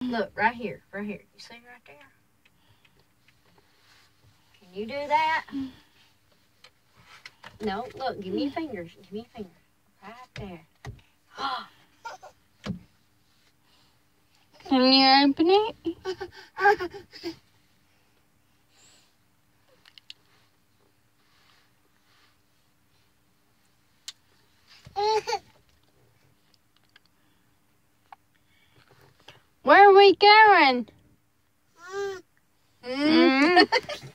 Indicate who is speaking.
Speaker 1: Look, right here, right here. You see right there? Can you do that? No, look, give me your fingers. Give me your fingers. Right there.
Speaker 2: Can you open it? Where are we going?